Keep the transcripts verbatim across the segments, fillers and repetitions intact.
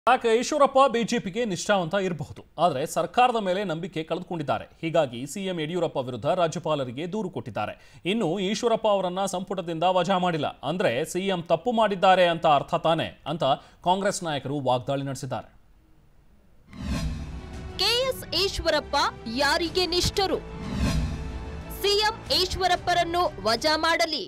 ಯಾಕೆ ಈಶ್ವರಪ್ಪ ಬಿಜೆಪಿಗೆ ನಿಷ್ಠಾವಂತ ಇರಬಹುದು, ಆದರೆ ಸರ್ಕಾರದ ಮೇಲೆ ನಂಬಿಕೆ ಕಳೆದುಕೊಂಡಿದ್ದಾರೆ. ಹೀಗಾಗಿ ಸಿಎಂ ಯಡಿಯೂರಪ್ಪ ವಿರುದ್ಧ ರಾಜ್ಯಪಾಲರಿಗೆ ದೂರು ಕೊಟ್ಟಿದ್ದಾರೆ. ಇನ್ನು ಈಶ್ವರಪ್ಪ ಅವರನ್ನ ಸಂಪುಟದಿಂದ ವಜಾ ಮಾಡಿಲ್ಲ ಅಂದ್ರೆ ಸಿಎಂ ತಪ್ಪು ಮಾಡಿದ್ದಾರೆ ಅಂತ ಅರ್ಥ ತಾನೆ ಅಂತ ಕಾಂಗ್ರೆಸ್ ನಾಯಕರು ವಾಗ್ದಾಳಿ ನಡೆಸಿದ್ದಾರೆ. ಕೆಎಸ್ ಈಶ್ವರಪ್ಪ ಯಾರಿಗೆ ನಿಷ್ಠರು? ಸಿಎಂ ಈಶ್ವರಪ್ಪರನ್ನು ವಜಾ ಮಾಡಲಿ.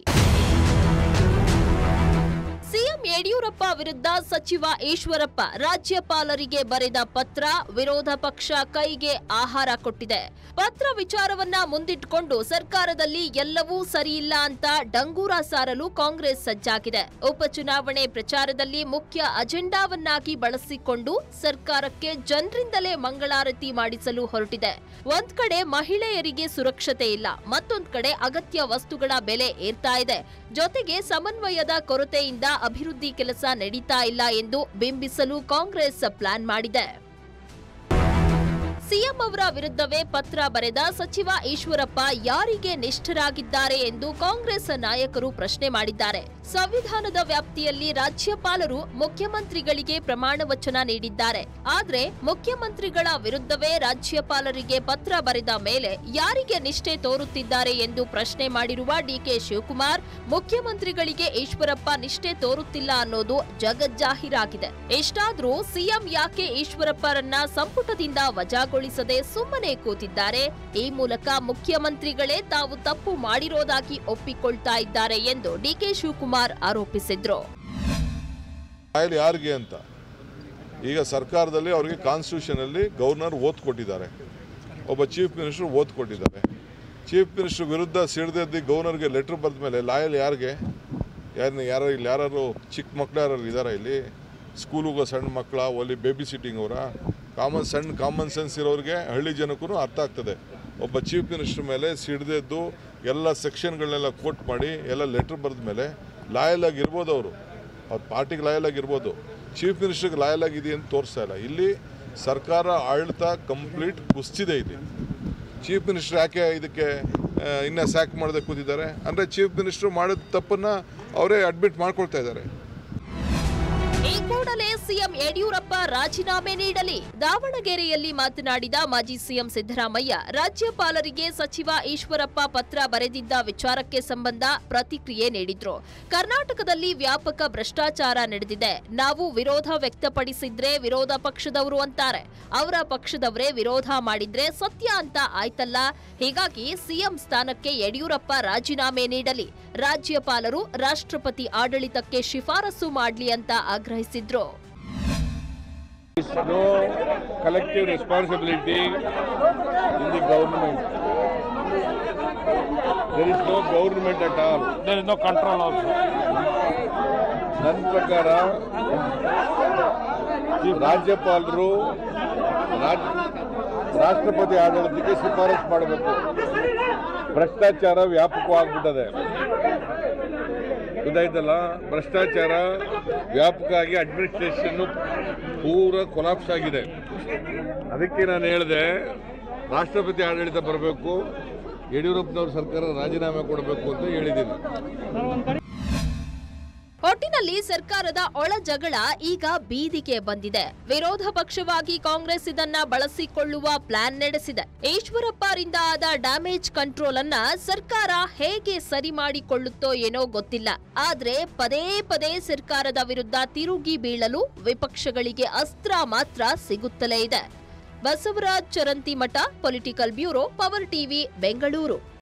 ಸಿಎಂ ಯಡಿಯೂರಪ್ಪ ವಿರುದ್ಧ ಸಚಿವ ಈಶ್ವರಪ್ಪ ರಾಜ್ಯಪಾಲರಿಗೆ ಬರೆದ ಪತ್ರ ವಿರೋಧ ಪಕ್ಷ ಕೈಗೆ ಆಹಾರ ಕೊಟ್ಟಿದೆ. ಪತ್ರ ವಿಚಾರವನ್ನ ಮುಂದಿಟ್ಟುಕೊಂಡು ಸರ್ಕಾರದಲ್ಲಿ ಎಲ್ಲವೂ ಸರಿಯಿಲ್ಲ ಅಂತ ಡಂಗೂರ ಸಾರಲು ಕಾಂಗ್ರೆಸ್ ಸಜ್ಜಾಗಿದೆ. ಉಪಚುನಾವಣೆ ಪ್ರಚಾರದಲ್ಲಿ ಮುಖ್ಯ ಅಜೆಂಡಾವನ್ನಾಗಿ ಬಳಸಿಕೊಂಡು ಸರ್ಕಾರಕ್ಕೆ ಜನರಿಂದಲೇ ಮಂಗಳಾರತಿ ಮಾಡಿಸಲು ಹೊರಟಿದೆ. ಒಂದ್ ಕಡೆ ಮಹಿಳೆಯರಿಗೆ ಸುರಕ್ಷತೆ ಇಲ್ಲ, ಮತ್ತೊಂದ್ ಕಡೆ ಅಗತ್ಯ ವಸ್ತುಗಳ ಬೆಲೆ ಏರ್ತಾ ಇದೆ. ಜೊತೆಗೆ ಸಮನ್ವಯದ ಕೊರತೆಯಿಂದ ಅಭಿವೃದ್ಧಿ ಕೆಲಸ ನಡೀತಾ ಇಲ್ಲ ಎಂದು ಬಿಂಬಿಸಲು ಕಾಂಗ್ರೆಸ್ ಪ್ಲಾನ್ ಮಾಡಿದೆ. ಸಿಎಂ ಅವರ ವಿರುದ್ಧವೇ ಪತ್ರ ಬರೆದ ಸಚಿವ ಈಶ್ವರಪ್ಪ ಯಾರಿಗೆ ನಿಷ್ಠರಾಗಿದ್ದಾರೆ ಎಂದು ಕಾಂಗ್ರೆಸ್ ನಾಯಕರು ಪ್ರಶ್ನೆ ಮಾಡಿದ್ದಾರೆ. ಸಂವಿಧಾನದ ವ್ಯಾಪ್ತಿಯಲ್ಲಿ ರಾಜ್ಯಪಾಲರು ಮುಖ್ಯಮಂತ್ರಿಗಳಿಗೆ ಪ್ರಮಾಣ ವಚನ ನೀಡಿದ್ದಾರೆ. ಆದ್ರೆ ಮುಖ್ಯಮಂತ್ರಿಗಳ ವಿರುದ್ಧವೇ ರಾಜ್ಯಪಾಲರಿಗೆ ಪತ್ರ ಬರೆದ ಮೇಲೆ ಯಾರಿಗೆ ನಿಷ್ಠೆ ತೋರುತ್ತಿದ್ದಾರೆ ಎಂದು ಪ್ರಶ್ನೆ ಮಾಡಿರುವ ಡಿಕೆ ಶಿವಕುಮಾರ್, ಮುಖ್ಯಮಂತ್ರಿಗಳಿಗೆ ಈಶ್ವರಪ್ಪ ನಿಷ್ಠೆ ತೋರುತ್ತಿಲ್ಲ ಅನ್ನೋದು ಜಗಜ್ಜಾಹೀರಾಗಿದೆ. ಇಷ್ಟಾದ್ರೂ ಸಿಎಂ ಯಾಕೆ ಈಶ್ವರಪ್ಪರನ್ನ ಸಂಪುಟದಿಂದ ವಜಾಗೊಳಿಸದೆ ಸುಮ್ಮನೆ ಕೂತಿದ್ದಾರೆ? ಈ ಮೂಲಕ ಮುಖ್ಯಮಂತ್ರಿಗಳೇ ತಾವು ತಪ್ಪು ಮಾಡಿರೋದಾಗಿ ಒಪ್ಪಿಕೊಳ್ತಾ ಇದ್ದಾರೆ ಎಂದು ಡಿಕೆ ಶಿವಕುಮಾರ್ ಆರೋಪಿಸಿದ್ರು. ಯಾರಿಗೆ ಅಂತ ಈಗ ಸರ್ಕಾರದಲ್ಲಿ ಅವರಿಗೆ ಕಾನ್ಸ್ಟಿಟ್ಯೂಷನ್ ಅಲ್ಲಿ ಗವರ್ನರ್ ಓತ್ ಕೊಟ್ಟಿದ್ದಾರೆ, ಒಬ್ಬ ಚೀಫ್ ಮಿನಿಸ್ಟರ್ ಓತ್ ಕೊಟ್ಟಿದ್ದಾರೆ. ಚೀಫ್ ಮಿನಿಸ್ಟರ್ ವಿರುದ್ಧ ಸಿಡಿದೆದ್ದು ಗವರ್ನರ್ಗೆ ಲೆಟರ್ ಬರೆದ ಮೇಲೆ ಲಾಯಲ್ ಯಾರಿಗೆ? ಯಾರನ್ನ ಯಾರು ಇಲ್ಲಿ ಯಾರು ಚಿಕ್ಕ ಮಕ್ಕಳು ಯಾರು ಇದ್ದಾರೆ? ಇಲ್ಲಿ ಸ್ಕೂಲಿಗೆ ಸಣ್ಣ ಮಕ್ಕಳ ಒಲ್ಲಿ ಬೇಬಿ ಸಿಟ್ಟಿಂಗ್ ಅವರ ಕಾಮನ್ ಸಣ್ಣ ಕಾಮನ್ ಸೆನ್ಸ್ ಇರೋರಿಗೆ ಹಳ್ಳಿ ಜನಕ್ಕೂ ಅರ್ಥ ಆಗ್ತದೆ. ಒಬ್ಬ ಚೀಫ್ ಮಿನಿಸ್ಟರ್ ಮೇಲೆ ಸಿಡಿದೆದ್ದು ಎಲ್ಲ ಸೆಕ್ಷನ್ಗಳನ್ನೆಲ್ಲ ಕೋಟ್ ಮಾಡಿ ಎಲ್ಲ ಲೆಟರ್ ಬರೆದ ಮೇಲೆ ಲಾಯಲ್ ಆಗಿರ್ಬೋದು, ಅವರು ಅವ್ರ ಪಾರ್ಟಿಗೆ ಲಾಯಲ್ ಆಗಿರ್ಬೋದು, ಚೀಫ್ ಮಿನಿಸ್ಟರ್ಗೆ ಲಾಯಲ್ ಆಗಿದೆ ಅಂತ ತೋರಿಸ್ತಾ ಇಲ್ಲ. ಇಲ್ಲಿ ಸರ್ಕಾರ ಆಡಳಿತ ಕಂಪ್ಲೀಟ್ ಕುಸಿದಿದೆ. ಇಲ್ಲಿ ಚೀಫ್ ಮಿನಿಸ್ಟರ್ ಯಾಕೆ ಇದಕ್ಕೆ ಇನ್ನೂ ಸ್ಯಾಕ್ ಮಾಡದೆ ಕೂತಿದ್ದಾರೆ ಅಂದರೆ ಚೀಫ್ ಮಿನಿಸ್ಟರ್ ಮಾಡಿದ ತಪ್ಪನ್ನು ಅವರೇ ಅಡ್ಮಿಟ್ ಮಾಡ್ಕೊಳ್ತಾ ಇದ್ದಾರೆ. ಈ ಕೂಡಲೇ ಸಿಎಂ ಯಡಿಯೂರಪ್ಪ ರಾಜೀನಾಮೆ ನೀಡಲಿ. ದಾವಣಗೆರೆಯಲ್ಲಿ ಮಾತನಾಡಿದ ಮಾಜಿ ಸಿಎಂ ಸಿದ್ದರಾಮಯ್ಯ, ರಾಜ್ಯಪಾಲರಿಗೆ ಸಚಿವ ಈಶ್ವರಪ್ಪ ಪತ್ರ ಬರೆದಿದ್ದ ವಿಚಾರಕ್ಕೆ ಸಂಬಂಧ ಪ್ರತಿಕ್ರಿಯೆ ನೀಡಿದ್ರು. ಕರ್ನಾಟಕದಲ್ಲಿ ವ್ಯಾಪಕ ಭ್ರಷ್ಟಾಚಾರ ನಡೆದಿದೆ. ನಾವು ವಿರೋಧ ವ್ಯಕ್ತಪಡಿಸಿದ್ರೆ ವಿರೋಧ ಪಕ್ಷದವರು ಅಂತಾರೆ, ಅವರ ಪಕ್ಷದವರೇ ವಿರೋಧ ಮಾಡಿದ್ರೆ ಸತ್ಯ ಅಂತ ಆಯ್ತಲ್ಲ. ಹೀಗಾಗಿ ಸಿಎಂ ಸ್ಥಾನಕ್ಕೆ ಯಡಿಯೂರಪ್ಪ ರಾಜೀನಾಮೆ ನೀಡಲಿ. ರಾಜ್ಯಪಾಲರು ರಾಷ್ಟ್ರಪತಿ ಆಡಳಿತಕ್ಕೆ ಶಿಫಾರಸು ಮಾಡಲಿ ಅಂತ ಆಗ್ರಹಿಸಿದ್ರು. No collective responsibility in the government. There is no government at all. There is no control also. ನನ್ನ ಪ್ರಕಾರ ರಾಜ್ಯಪಾಲರು ರಾಷ್ಟ್ರಪತಿ ಆಡಳಿತಕ್ಕೆ ಶಿಫಾರಸು ಮಾಡಬೇಕು. ಭ್ರಷ್ಟಾಚಾರ ವ್ಯಾಪಕವಾಗ್ಬಿಟ್ಟದೆ, ಗೊತ್ತಾಯ್ತಲ್ಲ? ಭ್ರಷ್ಟಾಚಾರ ವ್ಯಾಪಕ ಆಗಿ ಅಡ್ಮಿನಿಸ್ಟ್ರೇಷನ್ ಪೂರ ಕೊಲಾಪ್ಸ್ ಆಗಿದೆ. ಅದಕ್ಕೆ ನಾನು ಹೇಳಿದೆ ರಾಷ್ಟ್ರಪತಿ ಆಡಳಿತ ಬರಬೇಕು, ಯಡಿಯೂರಪ್ಪನವ್ರ ಸರ್ಕಾರ ರಾಜೀನಾಮೆ ಕೊಡಬೇಕು ಅಂತ ಹೇಳಿದ್ದೀನಿ. ಒಟ್ಟಿನಲ್ಲಿ ಸರ್ಕಾರದ ಒಳ ಜಗಳ ಈಗ ಬೀದಿಗೆ ಬಂದಿದೆ. ವಿರೋಧ ಪಕ್ಷವಾಗಿ ಕಾಂಗ್ರೆಸ್ ಇದನ್ನ ಬಳಸಿಕೊಳ್ಳುವ ಪ್ಲಾನ್ ನಡೆಸಿದೆ. ಈಶ್ವರಪ್ಪರಿಂದ ಆದ ಡ್ಯಾಮೇಜ್ ಕಂಟ್ರೋಲ್ ಅನ್ನ ಸರ್ಕಾರ ಹೇಗೆ ಸರಿ ಮಾಡಿಕೊಳ್ಳುತ್ತೋ ಏನೋ ಗೊತ್ತಿಲ್ಲ. ಆದ್ರೆ ಪದೇ ಪದೇ ಸರ್ಕಾರದ ವಿರುದ್ಧ ತಿರುಗಿ ಬೀಳಲು ವಿಪಕ್ಷಗಳಿಗೆ ಅಸ್ತ್ರ ಮಾತ್ರ ಸಿಗುತ್ತಲೇ ಇದೆ. Basavaraj Charantimath, political bureau, power TV, Bengaluru.